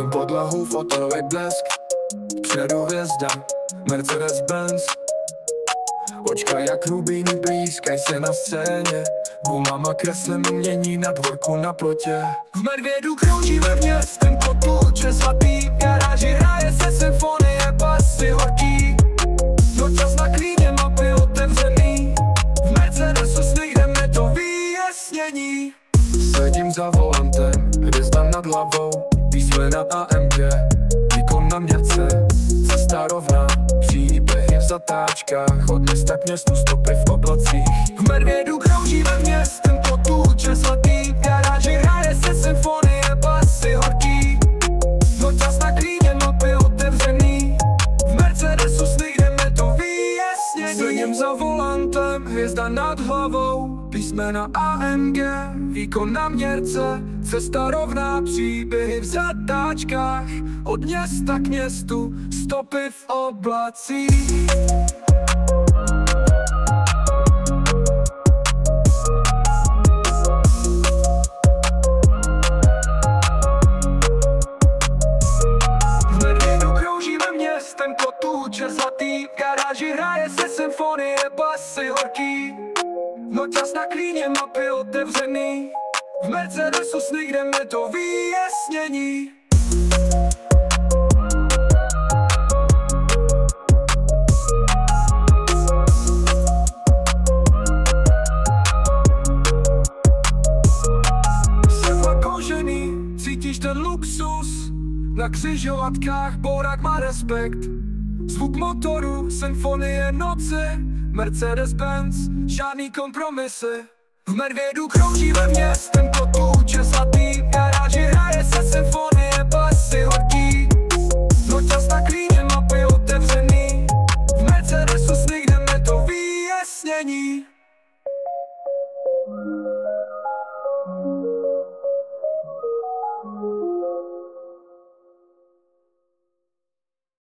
podlahu fotelový blesk, předu hvězda, Mercedes-Benz. Očka jak rubíny blízkaj se na scéně, gumama kreslem mění na dvorku na plotě. V Medvědu kroužíme městem potluče zlatý, v garáži hraje se symfonie, basy horký. No čas na klíně, mapy otevřený, v Mercedesu slyjdeme to vyjasnění. Sedím za volantem, hvězda nad hlavou, písmena AMG, výkon na měrce, cesta rovná, příběhy v zatáčkách, od města k městu, stopy v oblacích. V Medvědu kroužíme městem potluče zlatý, v garáži hraje se symfonie, basy horký. No čas na klíně, mapy otevřený, v Mercedesu slyjdeme to vyjasnění. Sedím za volantem, hvězda nad hlavou, písmena AMG, výkon na měrce, cesta rovná, příběhy v zatáčkách, od města k městu, stopy v oblacích. V Medvědu kroužíme městem potluče zlatý, v garáži hraje se symfonie, basy horký. No čas na klíně, mapy otevřený, v Mercedesu slyjdeme to vyjasnění. Sedla kožený, cítíš ten luxus, na křižovatkách bourák má respekt. Zvuk motoru, symfonie noci, Mercedes-Benz, žádný kompromisy. V Medvědu kroužíme městem potluče zlatý, v garáži hraje se symfonie, basy horký. No čas na klíně, mapy otevřený, v Mercedesu slyjdeme to vyjasnění.